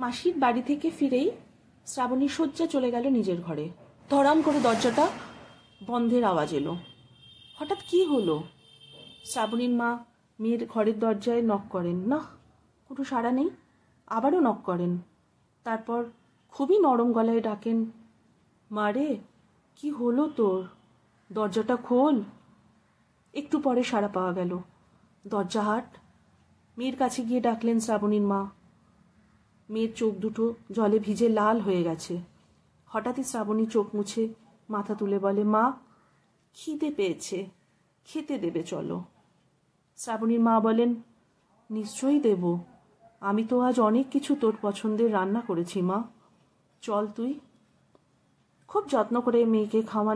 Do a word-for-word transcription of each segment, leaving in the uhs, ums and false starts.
মাসির বাড়ি থেকে ফিরেই শ্রাবণী শয্যা চলে গেল নিজের ঘরে। ধরাম করে দরজাটা বন্ধের আওয়াজ এলো। হঠাৎ কি হলো? শ্রাবণীর মা মেয়ের ঘরের দরজায় নক করেন, না কোনো সাড়া নেই। আবারও নক করেন, তারপর খুবই নরম গলায় ডাকেন, মা রে, কি হলো তোর? দরজাটা খোল। একটু পরে সাড়া পাওয়া গেল। দরজা হাট। মেয়ের কাছে গিয়ে ডাকলেন শ্রাবণীর মা। মেয়ের চোখ দুটো জলে ভিজে লাল হয়ে গেছে। হঠাৎই শ্রাবণী চোখ মুছে মাথা তুলে বলে, মা, খিদে পেয়েছে, খেতে দেবে চলো। শ্রাবণীর মা বলেন, নিশ্চয়ই দেব, আমি তো আজ অনেক কিছু তোর পছন্দের রান্না করেছি মা, চল তুই। খুব যত্ন করে মেয়েকে খাওয়ান।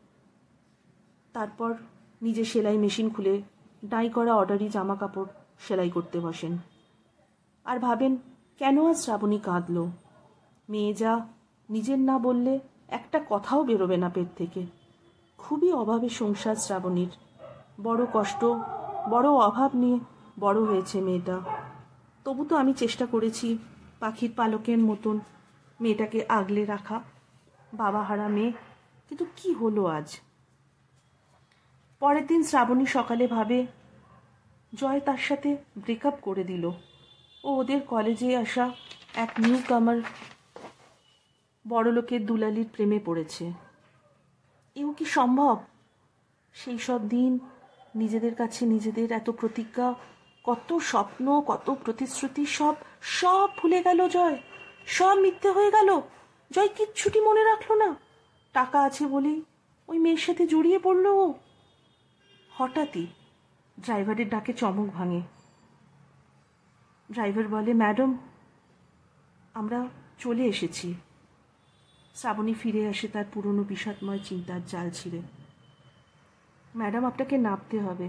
তারপর নিজে সেলাই মেশিন খুলে ডাই করা অর্ডারি জামা কাপড় সেলাই করতে বসেন। আর ভাবেন, কেন আজ শ্রাবণী কাঁদল? মেয়ে যা নিজের না বললে একটা কথাও বেরোবে না পেট থেকে। খুবই অভাবে সংসার শ্রাবণীর। বড় কষ্ট, বড় অভাব নিয়ে বড় হয়েছে মেয়েটা। তবু তো আমি চেষ্টা করেছি পাখির পালকের মতন মেয়েটাকে আগলে রাখা। বাবা হারা মেয়ে, কিন্তু কি হলো আজ? পরের দিন শ্রাবণী সকালে ভাবে জয় তার সাথে ব্রেকআপ করে দিল। ও ওদের কলেজে আসা এক নিউ কামার বড়লোকের দুলালির প্রেমে পড়েছে। এও কি সম্ভব? সেই সব দিন, নিজেদের কাছে নিজেদের এত প্রতিজ্ঞা, কত স্বপ্ন, কত প্রতিশ্রুতি, সব সব ভুলে গেল জয়। সব মিথ্যে হয়ে গেল। জয় কিচ্ছুটি মনে রাখলো না। টাকা আছে বলেই ওই মেয়ের সাথে জড়িয়ে পড়ল ও। হঠাৎই ড্রাইভারের ডাকে চমক ভাঙে। ড্রাইভার বলে, ম্যাডাম, আমরা চলে এসেছি। শ্রাবণী ফিরে আসে তার পুরনো বিষাদময় চিন্তার জাল ছিঁড়ে। ম্যাডাম, আপনাকে নামতে হবে।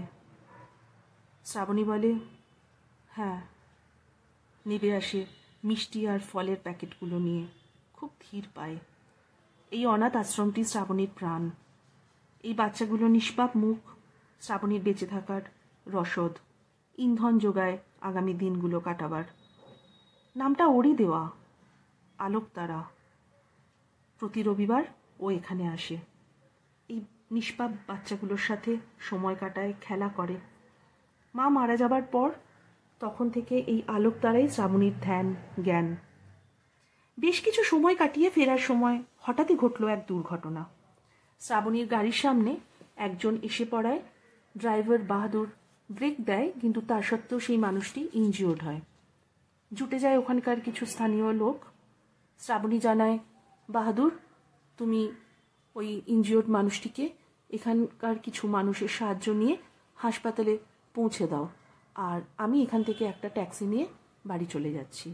শ্রাবণী বলে, হ্যাঁ। নেবে আসে মিষ্টি আর ফলের প্যাকেটগুলো নিয়ে, খুব ধীর পায়। এই অনাথ আশ্রমটি শ্রাবণীর প্রাণ। এই বাচ্চাগুলো নিষ্পাপ মুখ শ্রাবণীর বেঁচে থাকার রসদ, ইন্ধন যোগায় আগামী দিনগুলো কাটাবার। নামটা ওরই দেওয়া, আলোকতারা। প্রতি রবিবার ও এখানে আসে। এই নিষ্পাপ বাচ্চাগুলোর সাথে সময় কাটায়, খেলা করে। মা মারা যাবার পর তখন থেকে এই আলোকতারাই শ্রাবণীর ধ্যান, জ্ঞান। বেশ কিছু সময় কাটিয়ে ফেরার সময় হঠাৎই ঘটল এক দুর্ঘটনা। শ্রাবণীর গাড়ির সামনে একজন এসে পড়ায়। ড্রাইভার বাহাদুর ব্রেক দেয়, কিন্তু তা সত্ত্বেও সেই মানুষটি ইনজিওর্ড হয়। জুটে যায় ওখানকার কিছু স্থানীয় লোক। শ্রাবণী জানায়, বাহাদুর, তুমি ওই ইনজিওর্ড মানুষটিকে এখানকার কিছু মানুষের সাহায্য নিয়ে হাসপাতালে পৌঁছে দাও, আর আমি এখান থেকে একটা ট্যাক্সি নিয়ে বাড়ি চলে যাচ্ছি।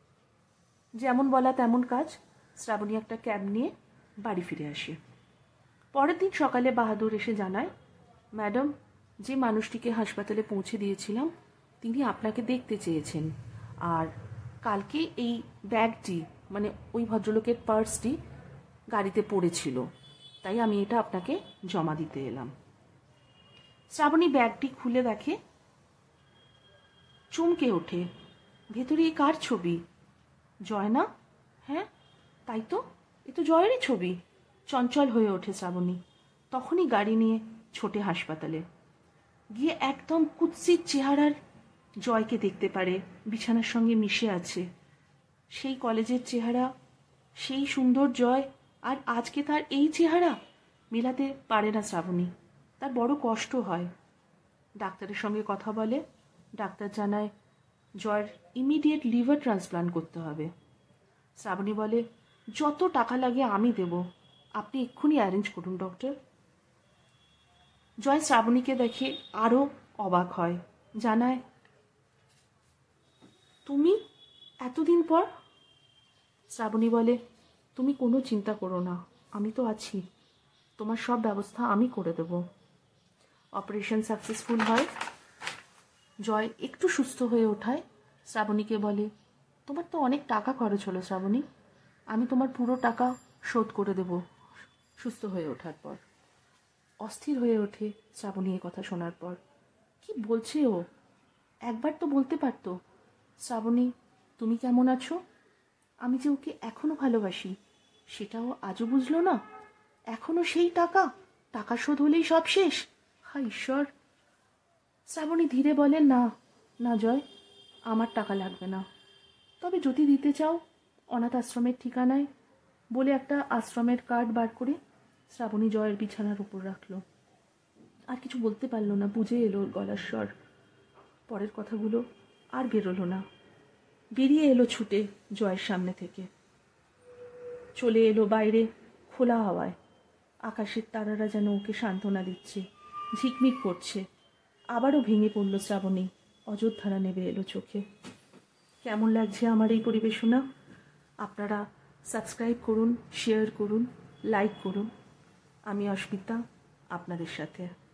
যেমন বলা তেমন কাজ। শ্রাবণী একটা ক্যাব নিয়ে বাড়ি ফিরে আসে। পরের দিন সকালে বাহাদুর এসে জানায়, ম্যাডাম, যে মানুষটিকে হাসপাতালে পৌঁছে দিয়েছিলাম তিনি আপনাকে দেখতে চেয়েছেন, আর কালকে এই ব্যাগটি, মানে ওই ভদ্রলোকের পার্সটি গাড়িতে পড়েছিল, তাই আমি এটা আপনাকে জমা দিতে এলাম। শ্রাবণী ব্যাগটি খুলে দেখে, চমকে ওঠে। ভেতরে এ কার ছবি? জয় না? হ্যাঁ, তাই তো, এ তো জয়েরই ছবি। চঞ্চল হয়ে ওঠে শ্রাবণী। তখনই গাড়ি নিয়ে ছোটে হাসপাতালে। গিয়ে একদম কুৎসিত চেহারার জয়কে দেখতে পারে, বিছানার সঙ্গে মিশে আছে। সেই কলেজের চেহারা, সেই সুন্দর জয়, আর আজকে তার এই চেহারা মেলাতে পারে না শ্রাবণী। তার বড় কষ্ট হয়। ডাক্তারের সঙ্গে কথা বলে। ডাক্তার জানায় জয়ের ইমিডিয়েট লিভার ট্রান্সপ্লান্ট করতে হবে। শ্রাবণী বলে, যত টাকা লাগে আমি দেব, আপনি এক্ষুনি অ্যারেঞ্জ করুন ডক্টর। জয় শ্রাবণীকে দেখে আরও অবাক হয়। জানায়, তুমি এতদিন পর? শ্রাবণী বলে, তুমি কোনো চিন্তা করো না, আমি তো আছি, তোমার সব ব্যবস্থা আমি করে দেব। অপারেশন সাকসেসফুল হয়। জয় একটু সুস্থ হয়ে ওঠায় শ্রাবণীকে বলে, তোমার তো অনেক টাকা খরচ হলো শ্রাবণী, আমি তোমার পুরো টাকা শোধ করে দেব সুস্থ হয়ে ওঠার পর। অস্থির হয়ে ওঠে শ্রাবণী এ কথা শোনার পর। কি বলছে ও? একবার তো বলতে পারতো, শ্রাবণী, তুমি কেমন আছো? আমি যে ওকে এখনো ভালোবাসি সেটাও আজও বুঝলো না। এখনো সেই টাকা, টাকা শোধ হলেই সব শেষ। হায় ঈশ্বর। শ্রাবণী ধীরে বলে, না না জয়, আমার টাকা লাগবে না, তবে যদি দিতে চাও অনাথ আশ্রমের ঠিকানায়, বলে একটা আশ্রমের কার্ড বার করে শ্রাবণী জয়ের বিছানার উপর রাখলো। আর কিছু বলতে পারলো না, বুঝে এলো ওর গলার স্বর। পরের কথাগুলো আর বেরোলো না। বেরিয়ে এলো ছুটে জয়ের সামনে থেকে, চলে এলো বাইরে খোলা হাওয়ায়। আকাশের তারারা যেন ওকে সান্ত্বনা দিচ্ছে, ঝিকমিক করছে। আবারও ভেঙে পড়ল শ্রাবণী, অযোধ্যারা নেবে এলো চোখে। কেমন লাগছে আমার এই পরিবেশনা? আপনারা সাবস্ক্রাইব করুন, শেয়ার করুন, লাইক করুন। আমি অস্মিতা আপনাদের সাথে।